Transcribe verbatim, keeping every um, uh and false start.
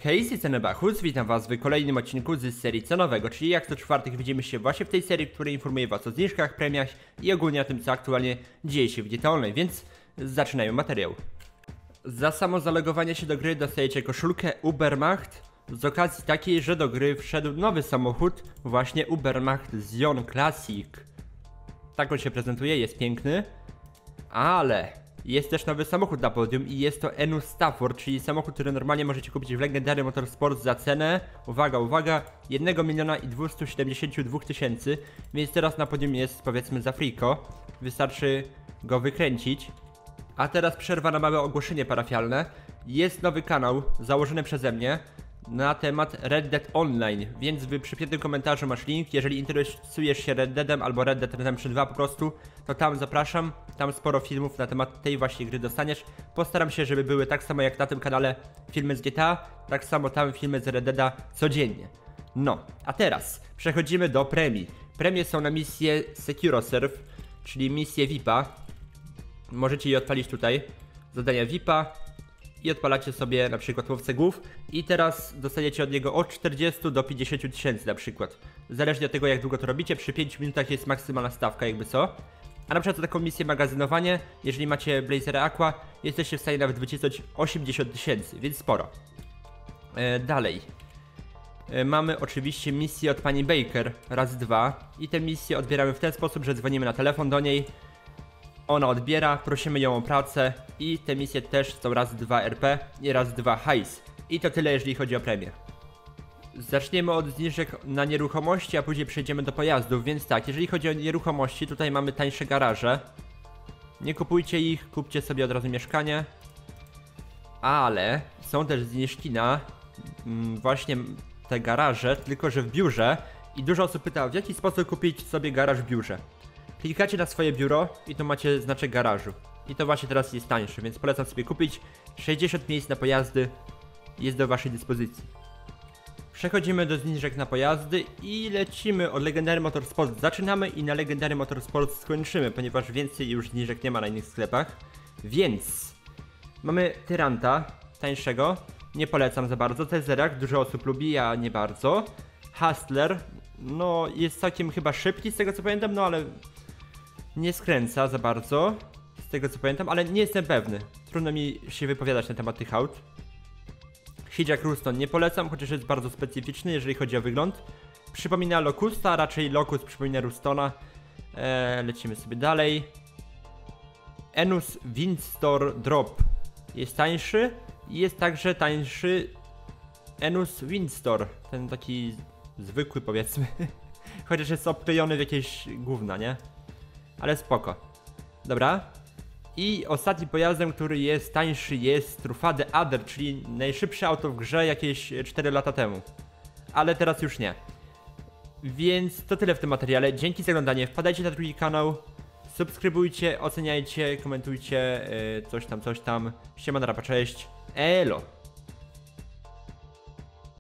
Hej, z tej strony Bachus, witam was w kolejnym odcinku z serii cenowego, czyli jak co czwartek widzimy się właśnie w tej serii, w której informuję was o zniżkach, premiach i ogólnie o tym, co aktualnie dzieje się w G T A Online, więc zaczynajmy materiał. Za samo zalogowanie się do gry dostajecie koszulkę Ubermacht z okazji takiej, że do gry wszedł nowy samochód, właśnie Ubermacht Zion Classic. Tak on się prezentuje, jest piękny, ale jest też nowy samochód na podium i jest to Enus Stafford, czyli samochód, który normalnie możecie kupić w Legendary Motorsport za cenę, uwaga, uwaga, jednego miliona dwieście siedemdziesiąt dwa tysięcy, więc teraz na podium jest, powiedzmy, za friko, wystarczy go wykręcić. A teraz przerwa na małe ogłoszenie parafialne. Jest nowy kanał założony przeze mnie na temat Red Dead Online, więc w przypiętym komentarzu masz link. Jeżeli interesujesz się Red Deadem albo Red Dead Redemption dwa po prostu, to tam zapraszam. Tam sporo filmów na temat tej właśnie gry dostaniesz. Postaram się, żeby były tak samo jak na tym kanale filmy z G T A, tak samo tam filmy z Red Deada codziennie. No, a teraz przechodzimy do premii. Premie są na misję SecuroServe, czyli misję V I P-a. Możecie je odpalić tutaj, zadania V I P-a i odpalacie sobie na przykład łowcę głów i teraz dostaniecie od niego od czterdziestu do pięćdziesięciu tysięcy na przykład. Zależnie od tego, jak długo to robicie, przy pięciu minutach jest maksymalna stawka, jakby co. A na przykład za taką misję magazynowanie, jeżeli macie Blazera Aqua, jesteście w stanie nawet wycisnąć osiemdziesiąt tysięcy, więc sporo. E, dalej. E, mamy oczywiście misję od pani Baker, raz, dwa. I tę misję odbieramy w ten sposób, że dzwonimy na telefon do niej. Ona odbiera, prosimy ją o pracę i te misje też są raz dwa R P i raz dwa hajs. I to tyle, jeżeli chodzi o premię. Zaczniemy od zniżek na nieruchomości, a później przejdziemy do pojazdów, więc tak, jeżeli chodzi o nieruchomości, tutaj mamy tańsze garaże. Nie kupujcie ich, kupcie sobie od razu mieszkanie. Ale są też zniżki na mm, właśnie te garaże, tylko że w biurze. I dużo osób pyta, w jaki sposób kupić sobie garaż w biurze. Klikacie na swoje biuro i tu macie znaczek garażu. I to właśnie teraz jest tańsze, więc polecam sobie kupić. sześćdziesiąt miejsc na pojazdy jest do waszej dyspozycji. Przechodzimy do zniżek na pojazdy i lecimy od Legendary Motorsport. Zaczynamy i na Legendary Motorsport skończymy, ponieważ więcej już zniżek nie ma na innych sklepach. Więc mamy Tyranta, tańszego. Nie polecam za bardzo. Tezerak dużo osób lubi, ja nie bardzo. Hustler, no jest całkiem chyba szybki z tego co pamiętam, no ale nie skręca za bardzo, z tego co pamiętam, ale nie jestem pewny. Trudno mi się wypowiadać na temat tych aut. Hijack Ruston nie polecam, chociaż jest bardzo specyficzny, jeżeli chodzi o wygląd. Przypomina Locusta, a raczej Locust przypomina Rustona. Eee, lecimy sobie dalej. Enus Windstor Drop jest tańszy. I jest także tańszy Enus Windstor, ten taki zwykły, powiedzmy. Chociaż jest obklejony w jakieś gówna, nie? Ale spoko. Dobra. I ostatnim pojazdem, który jest tańszy, jest Truffade Adder, czyli najszybsze auto w grze jakieś cztery lata temu. Ale teraz już nie. Więc to tyle w tym materiale. Dzięki za oglądanie. Wpadajcie na drugi kanał. Subskrybujcie, oceniajcie, komentujcie, yy, coś tam, coś tam. Siema, narapa, cześć. Elo.